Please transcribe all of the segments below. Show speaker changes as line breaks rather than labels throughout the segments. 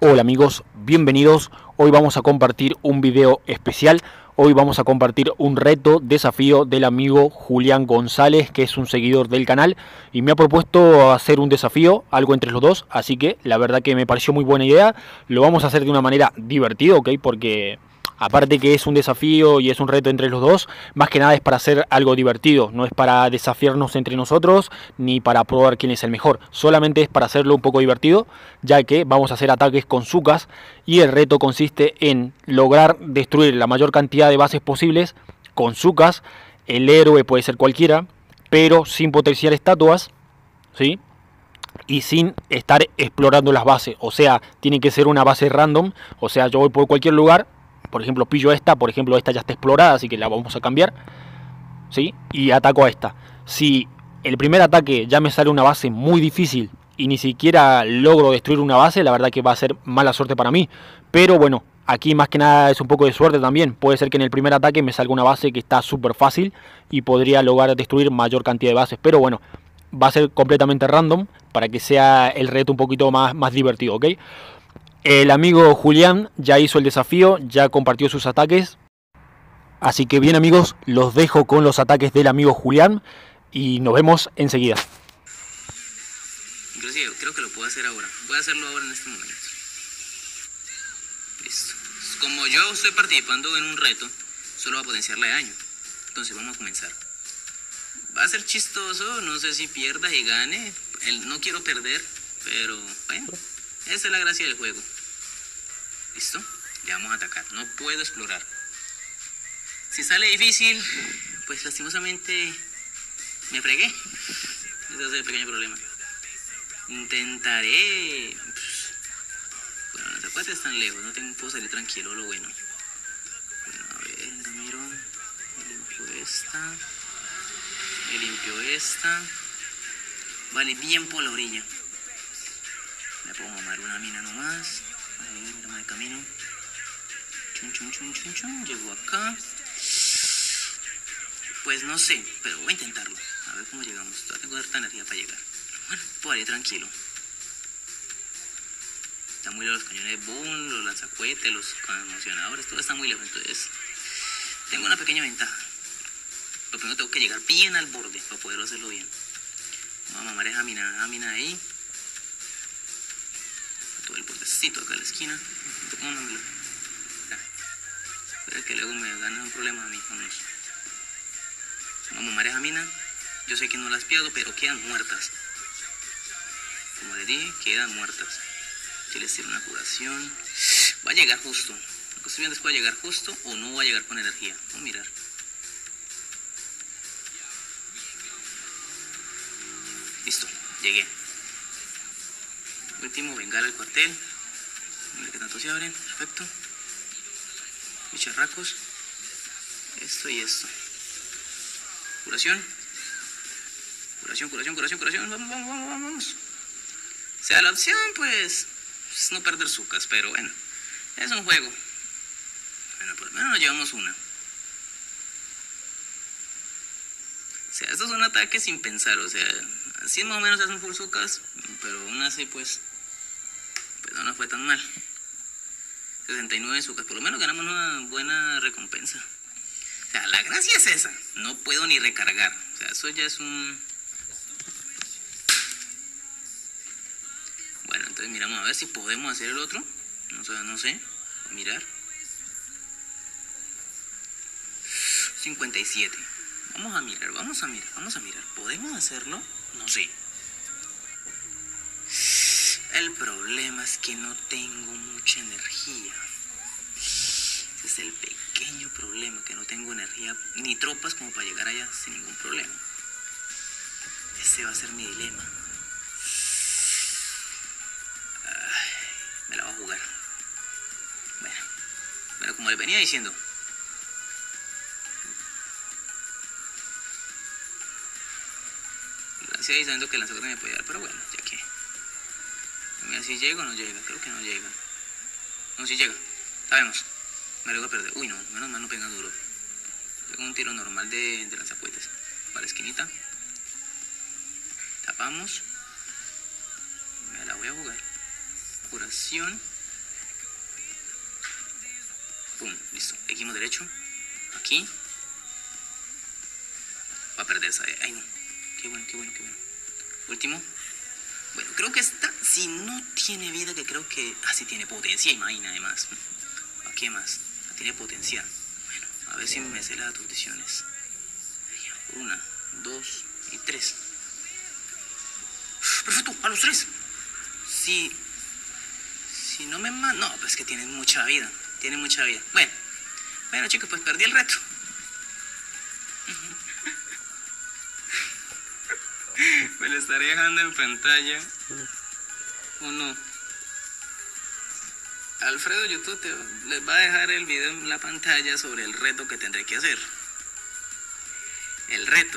Hola amigos, bienvenidos. Hoy vamos a compartir un video especial. Hoy vamos a compartir un reto, desafío del amigo Julián González, que es un seguidor del canal y me ha propuesto hacer un desafío, algo entre los dos, así que la verdad que me pareció muy buena idea. Lo vamos a hacer de una manera divertida, ¿ok? Porque aparte que es un desafío y es un reto entre los dos, más que nada es para hacer algo divertido, no es para desafiarnos entre nosotros ni para probar quién es el mejor, solamente es para hacerlo un poco divertido, ya que vamos a hacer ataques con Zucas y el reto consiste en lograr destruir la mayor cantidad de bases posibles con Zucas. El héroe puede ser cualquiera, pero sin potenciar estatuas, ¿sí? Y sin estar explorando las bases, o sea, tiene que ser una base random, o sea, yo voy por cualquier lugar. Por ejemplo, pillo esta, por ejemplo, esta ya está explorada, así que la vamos a cambiar, ¿sí? Y ataco a esta. Si el primer ataque ya me sale una base muy difícil y ni siquiera logro destruir una base, la verdad que va a ser mala suerte para mí. Pero bueno, aquí más que nada es un poco de suerte también. Puede ser que en el primer ataque me salga una base que está súper fácil y podría lograr destruir mayor cantidad de bases. Pero bueno, va a ser completamente random para que sea el reto un poquito más divertido, ¿ok? El amigo Julián ya hizo el desafío, ya compartió sus ataques. Así que bien amigos, los dejo con los ataques del amigo Julián y nos vemos enseguida.
Inclusive creo que lo puedo hacer ahora. Voy a hacerlo ahora en este momento. Listo. Como yo estoy participando en un reto, solo va a potenciarle daño. Entonces vamos a comenzar. Va a ser chistoso, no sé si pierda y gane. No quiero perder, pero bueno, esa es la gracia del juego. ¿Listo? Le vamos a atacar. No puedo explorar. Si sale difícil, pues lastimosamente me fregué. Ese es el pequeño problema. Intentaré. Bueno, las apuestas están lejos, no puedo salir tranquilo, lo bueno. Bueno, a ver, miro. Me limpio esta. Vale, bien por la orilla. Me puedo mamar una mina nomás. A ver, mira de camino. Chun. Llego acá. Pues no sé, pero voy a intentarlo. A ver cómo llegamos. Todavía tengo harta energía para llegar. Bueno, puedo ir tranquilo. Están muy lejos los cañones de boom, los lanzacohetes, los conmocionadores, todo está muy lejos, entonces tengo una pequeña ventaja. Lo primero tengo que llegar bien al borde para poder hacerlo bien. Vamos a mamar esa mina ahí. Todo el bordecito acá a la esquina. Espera que luego me gana un problema a mí. Vamos a mamar esa mina. Yo sé que no las pierdo, pero quedan muertas. Como les dije, quedan muertas. Yo les tiro una curación. Va a llegar justo. Lo que estoy viendo es que va a llegar justo o no va a llegar con energía. Vamos a mirar. Listo, llegué. Último, vengar al cuartel. Mira que tanto se abren. Perfecto. Bicharracos. Esto y esto. Curación. Curación. Vamos. O sea, la opción, pues, es no perder Zucas, pero bueno, es un juego. Bueno, por lo menos nos llevamos una. O sea, esto es un ataque sin pensar, o sea, así más o menos es un full Zucas, pero aún así, pues no fue tan mal. 69 Zucas, por lo menos ganamos una buena recompensa. O sea, la gracia es esa, no puedo ni recargar, o sea, eso ya es un... Bueno, entonces miramos a ver si podemos hacer el otro. No sé. A mirar. 57. Vamos a mirar. ¿Podemos hacerlo? No sé. El problema es que no tengo mucha energía. Ese es el pequeño problema, que no tengo energía ni tropas como para llegar allá sin ningún problema. Ese va a ser mi dilema. Me la voy a jugar. Bueno, como les venía diciendo. Gracias y sabiendo que el lanzador me puede dar, pero bueno, ya que. Mira si llega o no llega, creo que no llega. No, si llega. Sabemos. Me lo voy a perder. Uy, no, menos mal no pega duro. Pega un tiro normal de lanzacohetes. Para la esquinita. Tapamos. Me la voy a jugar. Curación. Pum, listo. Seguimos derecho. Aquí. Va a perder esa. Ay, no. Qué bueno. Último. Bueno, creo que esta, si no tiene vida, que creo que... Ah, sí tiene potencia y máquina además. ¿Para qué más? Tiene potencial. Bueno, a ver si me sé las aturdiciones. 1, 2 y 3. ¡Perfecto! ¡A los 3! Si no me matan... No, pues que tiene mucha vida. Bueno, chicos, pues perdí el reto. Me lo estaré dejando en pantalla. ¿O no? Alfredo YouTube les va a dejar el video en la pantalla sobre el reto que tendré que hacer. El reto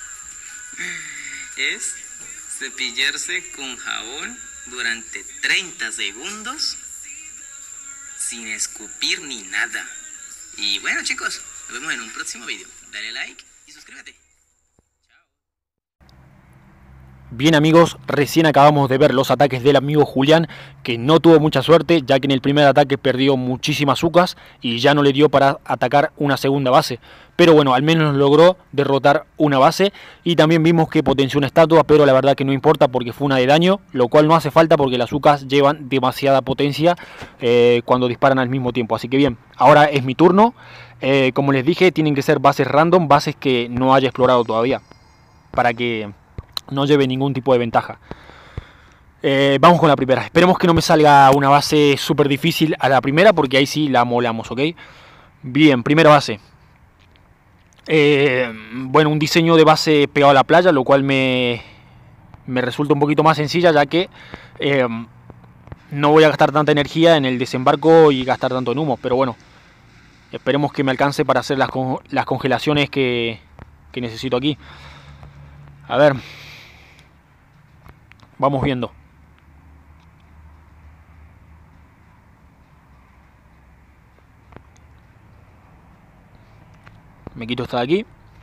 es cepillarse con jabón durante 30 segundos sin escupir ni nada. Y bueno, chicos, nos vemos en un próximo video. Dale like y suscríbete.
Bien amigos, recién acabamos de ver los ataques del amigo Julián, que no tuvo mucha suerte, ya que en el primer ataque perdió muchísimas UCAs y ya no le dio para atacar una segunda base. Pero bueno, al menos logró derrotar una base y también vimos que potenció una estatua, pero la verdad que no importa porque fue una de daño, lo cual no hace falta porque las UCAs llevan demasiada potencia cuando disparan al mismo tiempo. Así que bien, ahora es mi turno. Como les dije, tienen que ser bases random, bases que no haya explorado todavía, para que no lleve ningún tipo de ventaja. Vamos con la primera. Esperemos que no me salga una base súper difícil a la primera, porque ahí sí la molamos, ¿ok? Bien, primera base. Bueno, un diseño de base pegado a la playa, lo cual me resulta un poquito más sencilla, ya que no voy a gastar tanta energía en el desembarco y gastar tanto en humo. Pero bueno, esperemos que me alcance para hacer las congelaciones que necesito aquí. A ver, vamos viendo. Me quito esta de aquí.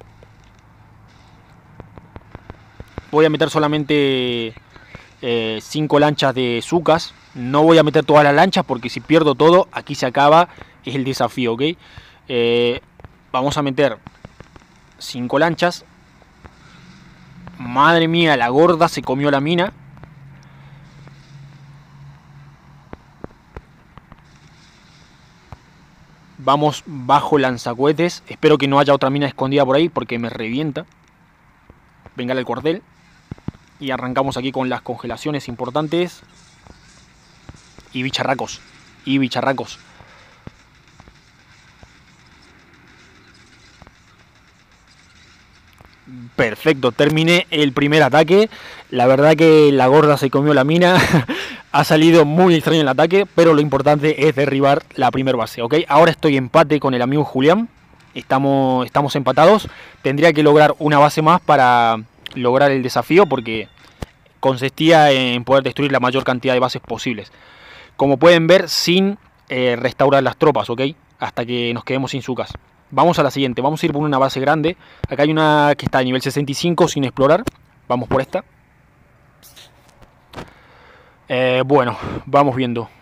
Voy a meter solamente 5 lanchas de sucas. No voy a meter todas las lanchas porque si pierdo todo, aquí se acaba. Es el desafío, ¿ok? Vamos a meter 5 lanchas. Madre mía, la gorda se comió la mina. Vamos bajo lanzacohetes. Espero que no haya otra mina escondida por ahí porque me revienta. Venga el cordel. Y arrancamos aquí con las congelaciones importantes. Y bicharracos. Perfecto, terminé el primer ataque. La verdad que la gorda se comió la mina. Ha salido muy extraño el ataque, pero lo importante es derribar la primera base, ¿ok? Ahora estoy empate con el amigo Julián. Estamos empatados. Tendría que lograr una base más para lograr el desafío, porque consistía en poder destruir la mayor cantidad de bases posibles. Como pueden ver, sin restaurar las tropas, ¿ok? Hasta que nos quedemos sin sucas. Vamos a la siguiente, vamos a ir por una base grande. Acá hay una que está a nivel 65 sin explorar. Vamos por esta. Bueno, vamos viendo.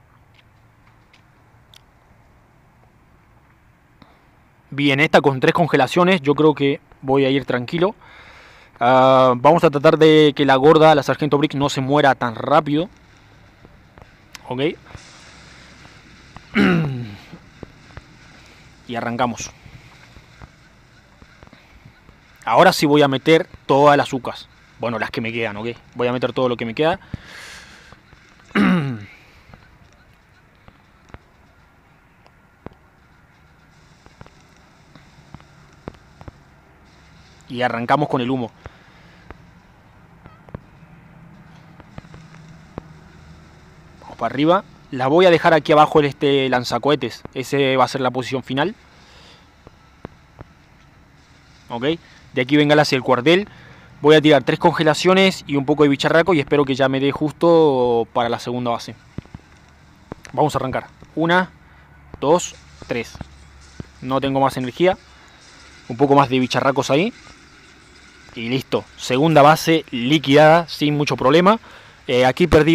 Bien, esta con 3 congelaciones, yo creo que voy a ir tranquilo. Vamos a tratar de que la gorda, la Sargento Brick, no se muera tan rápido. Ok. Y arrancamos. Ahora sí voy a meter todas las UCAs. Bueno, las que me quedan, ok. Voy a meter todo lo que me queda. Y arrancamos con el humo. Vamos para arriba. La voy a dejar aquí abajo en este lanzacohetes. Ese va a ser la posición final. Ok. De aquí venga hacia el cuartel. Voy a tirar 3 congelaciones y un poco de bicharraco. Y espero que ya me dé justo para la segunda base. Vamos a arrancar. 1, 2, 3. No tengo más energía. Un poco más de bicharracos ahí. Y listo. Segunda base liquidada sin mucho problema. Aquí perdí muy pocas azúcares, así que vamos a seguir por otra base.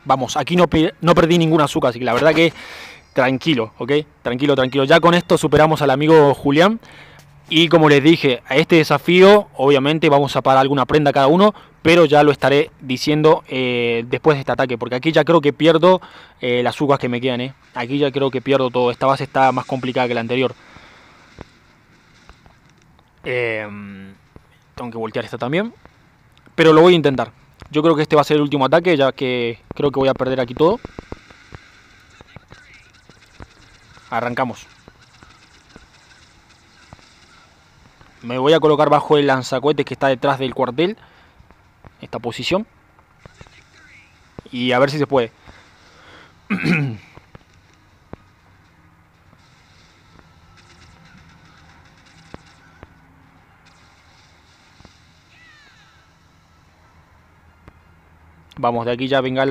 Vamos, aquí no perdí ninguna azúcar, así que la verdad que tranquilo, ¿ok? Tranquilo, tranquilo. Ya con esto superamos al amigo Julián. Y como les dije, a este desafío obviamente vamos a pagar alguna prenda cada uno, pero ya lo estaré diciendo después de este ataque, porque aquí ya creo que pierdo las azúcar que me quedan, Aquí ya creo que pierdo todo. Esta base está más complicada que la anterior. Tengo que voltear esta también, pero lo voy a intentar. Yo creo que este va a ser el último ataque, ya que creo que voy a perder aquí todo. Arrancamos. Me voy a colocar bajo el lanzacohetes que está detrás del cuartel. Esta posición. Y a ver si se puede. Vamos, de aquí ya venga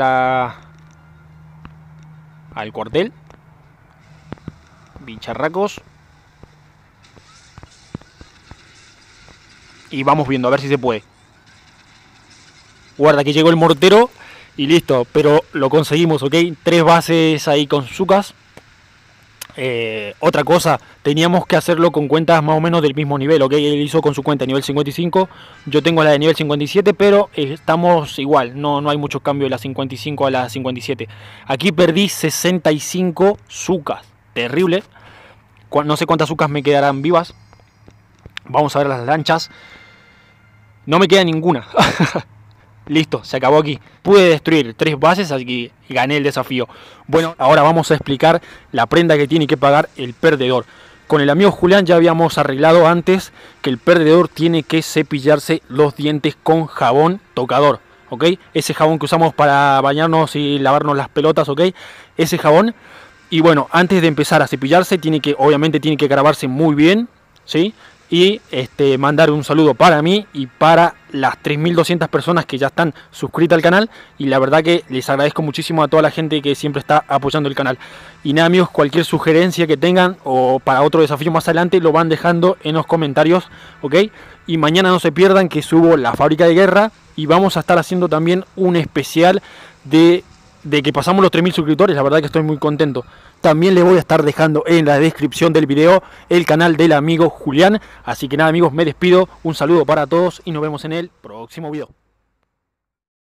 al cuartel. Bicharracos. Y vamos viendo, a ver si se puede. Guarda, que llegó el mortero y listo. Pero lo conseguimos, ¿ok? 3 bases ahí con Zucas. Otra cosa, teníamos que hacerlo con cuentas más o menos del mismo nivel, ¿ok? Él hizo con su cuenta nivel 55, yo tengo la de nivel 57, pero estamos igual, no hay mucho cambio de la 55 a la 57. Aquí perdí 65 Zucas, terrible. No sé cuántas Zucas me quedarán vivas. Vamos a ver las lanchas. No me queda ninguna. Listo, se acabó aquí. Pude destruir 3 bases, así que gané el desafío. Bueno, ahora vamos a explicar la prenda que tiene que pagar el perdedor. Con el amigo Julián ya habíamos arreglado antes que el perdedor tiene que cepillarse los dientes con jabón tocador, ¿ok? Ese jabón que usamos para bañarnos y lavarnos las pelotas, ¿ok? Ese jabón. Y bueno, antes de empezar a cepillarse, obviamente tiene que grabarse muy bien, ¿sí? Y mandar un saludo para mí y para las 3200 personas que ya están suscritas al canal. Y la verdad que les agradezco muchísimo a toda la gente que siempre está apoyando el canal. Y nada, amigos, cualquier sugerencia que tengan o para otro desafío más adelante lo van dejando en los comentarios, ¿ok? Y mañana no se pierdan que subo la fábrica de guerra. Y vamos a estar haciendo también un especial de que pasamos los 3000 suscriptores. La verdad que estoy muy contento. También les voy a estar dejando en la descripción del video el canal del amigo Julián. Así que nada, amigos, me despido. Un saludo para todos y nos vemos en el próximo video.